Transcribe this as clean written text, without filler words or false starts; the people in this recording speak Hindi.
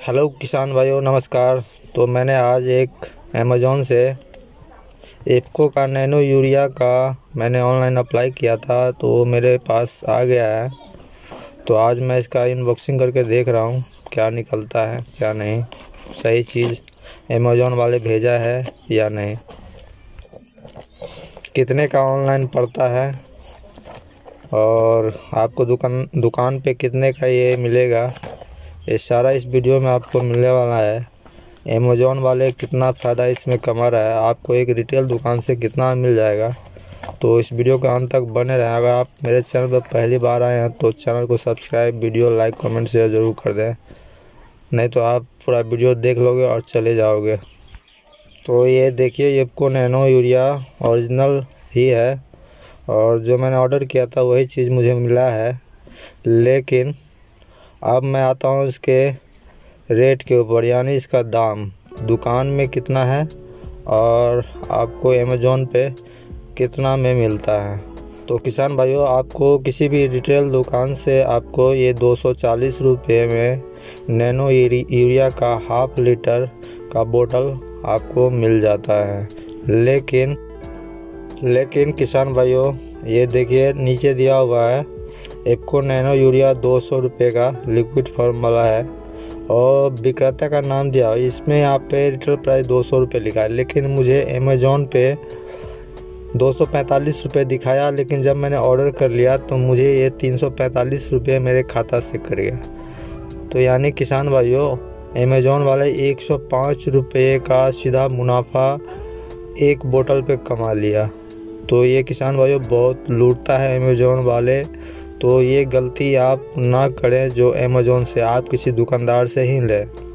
हेलो किसान भाइयों, नमस्कार। तो मैंने आज एक अमेज़ॉन से इफ़को का नैनो यूरिया का मैंने ऑनलाइन अप्लाई किया था, तो मेरे पास आ गया है। तो आज मैं इसका अनबॉक्सिंग करके देख रहा हूँ क्या निकलता है क्या नहीं, सही चीज़ अमेज़ॉन वाले भेजा है या नहीं, कितने का ऑनलाइन पड़ता है और आपको दुकान पे कितने का ये मिलेगा, ये सारा इस वीडियो में आपको मिलने वाला है। अमेज़ॉन वाले कितना फ़ायदा इसमें कमा रहा है, आपको एक रिटेल दुकान से कितना मिल जाएगा। तो इस वीडियो के अंत तक बने रहें। अगर आप मेरे चैनल पर पहली बार आए हैं तो चैनल को subscribe, video like, comment, share ज़रूर कर दें, नहीं तो आप पूरा वीडियो देख लोगे और चले जाओगे। तो ये देखिए, इफ़को नैनो यूरिया ओरिजिनल ही है और जो मैंने ऑर्डर किया था वही चीज़ मुझे मिला है। लेकिन अब मैं आता हूँ इसके रेट के ऊपर, यानी इसका दाम दुकान में कितना है और आपको अमेज़ॉन पे कितना में मिलता है। तो किसान भाइयों, आपको किसी भी रिटेल दुकान से आपको ये 240 रुपये में नैनो यूरिया का हाफ लीटर का बोतल आपको मिल जाता है। लेकिन किसान भाइयों, ये देखिए नीचे दिया हुआ है इफ़को नैनो यूरिया 200 रुपये का लिक्विड फॉर्म वाला है और विक्रेता का नाम दिया है। इसमें यहाँ पे रिटेल प्राइस 200 रुपये लिखा है, लेकिन मुझे अमेज़ॉन पे 245 रुपये दिखाया। लेकिन जब मैंने ऑर्डर कर लिया तो मुझे ये 345 रुपये मेरे खाता से कट गया। तो यानी किसान भाइयों, अमेज़ॉन वाले 105 रुपये का सीधा मुनाफा एक बोतल पे कमा लिया। तो ये किसान भाइयों बहुत लूटता है अमेज़ॉन वाले। तो ये गलती आप ना करें जो अमेज़ॉन से, आप किसी दुकानदार से ही लें।